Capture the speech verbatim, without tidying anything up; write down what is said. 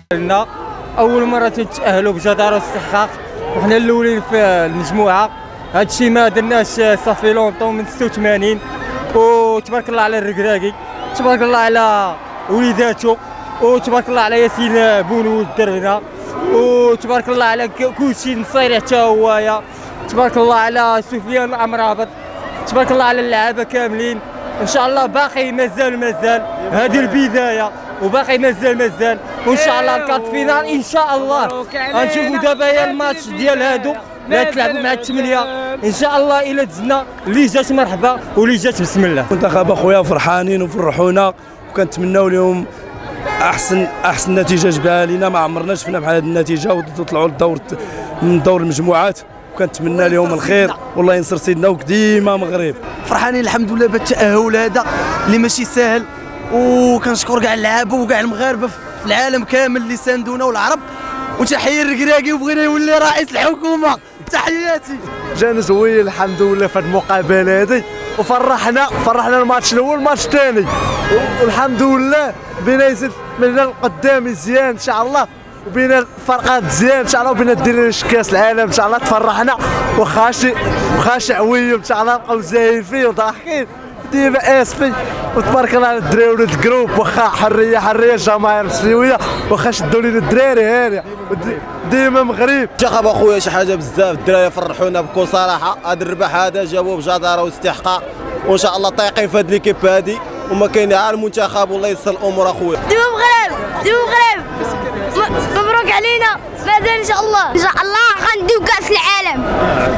لنا اول مره تتاهلوا بجداره واستحقاق، وحنا الاولين في المجموعه. هذا الشيء ما درناش صافي لونطون من ستة وثمانين، وتبارك الله على الركراكي، تبارك الله على وليداتو، وتبارك الله على ياسين بونو الدربنا، وتبارك الله على كلشي نصيري حتى هوايا، تبارك الله على سفيان الامرابط، تبارك الله على اللعابه كاملين. ان شاء الله باقي مازال مازال هذه البدايه، وباقي مازال مازال، وان شاء الله الكارت فينال ان شاء الله غنشوفوا دابا هي الماتش ديال هادو لا تلعبوا مع الثمانيه ان شاء الله. الا دزنا اللي جات مرحبا واللي جات بسم الله. المنتخب اخويا فرحانين وفرحونا، وكنتمناو لهم احسن احسن نتيجه جبها لينا. ما عمرنا شفنا بحال هذه النتيجه، وطلعوا للدور من دور المجموعات، وكنتمنى لهم الخير والله ينصر سيدنا وديما مغرب. فرحانين الحمد لله بالتاهل هذا اللي ماشي ساهل، وكنشكر كاع اللعابه وكاع المغاربه في العالم كامل اللي ساندونا والعرب، وتحيه الركراكي وبغينا يولي رئيس الحكومه. تحياتي. جانا زوين الحمد لله في هذه المقابله هذه، وفرحنا فرحنا الماتش الاول الماتش الثاني، والحمد لله بينا يزيد من القدام مزيان ان شاء الله، وبينا الفرقات مزيان ان شاء الله، وبينا دير كاس العالم ان شاء الله. تفرحنا واخا شي واخا شعويه ان شاء الله نبقاو زاهين فيه وضاحكين ديما اسفي، وتبارك الله على الدراري ولاد الجروب. واخا حريه حريه الجماهير مسلويه، واخا شدوا لينا الدراري هاني ديما مغرب. المنتخب اخويا شي حاجه بزاف، الدراري فرحونا بكل صراحه. هذا الربح هذا جابوه بجداره واستحقاق، وان شاء الله طايقين في هذه ليكيب هذه، وما كاين على المنتخب والله يسر الامور اخويا. ديما مغرب ديما مغرب، مبروك علينا، مازال ان شاء الله ان شاء الله غنديو كاس العالم.